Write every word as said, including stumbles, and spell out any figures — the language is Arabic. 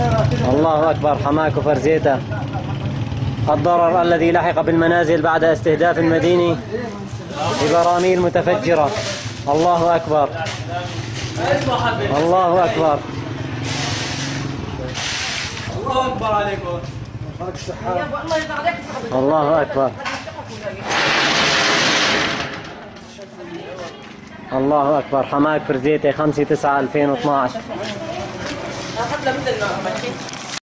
الله أكبر. حماة كفر زيتة. الضرر الذي لحق بالمنازل بعد استهداف المدينة ببراميل متفجرة. الله أكبر. الله أكبر. الله أكبر عليكم. الله أكبر. الله أكبر. حماة كفر زيتة خمسة تسعة ألفين واثنعش.